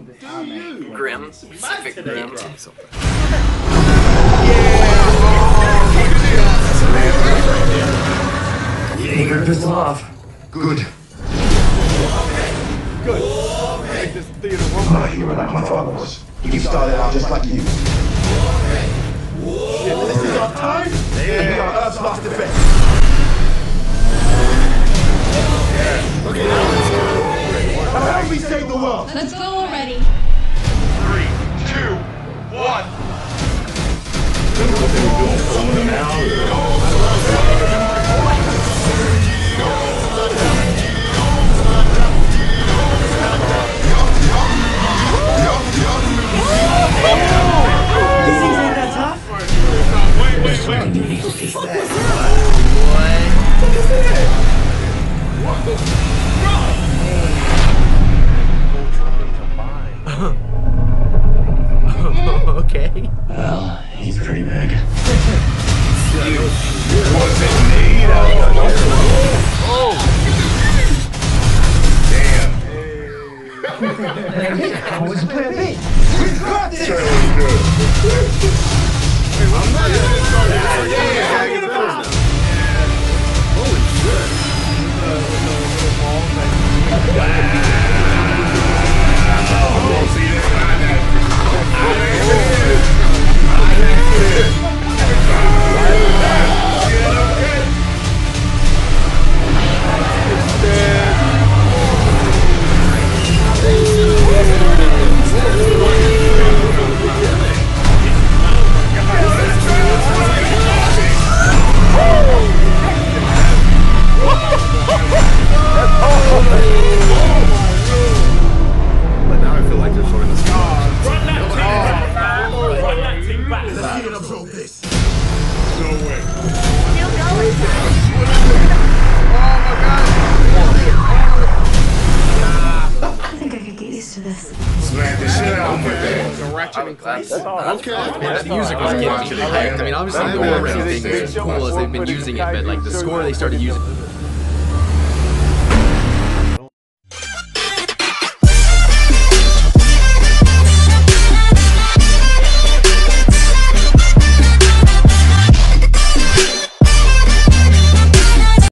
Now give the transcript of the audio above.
Grim. Pacific Grim. Getting your pistol off. Good. Good. Make this theater I'm not a hero like my father was. He started out just like you. Shit, this is our time? Yeah. We are Earth's last defense. Okay, now let's go. How do we save the world? Let's go already. 3, 2, 1. Okay. Well, he's pretty big. Damn. What's plan B? We got this! Holy shit. But now I feel like they're showing us. Run that team back! Let's see it absorb this. No way. I think I could get used to this. Smack the shit out of him. The Ratchet and Clank. Okay. The music was getting me hyped. I mean, obviously the already thing is as cool as they've been using it, but like the score they started using.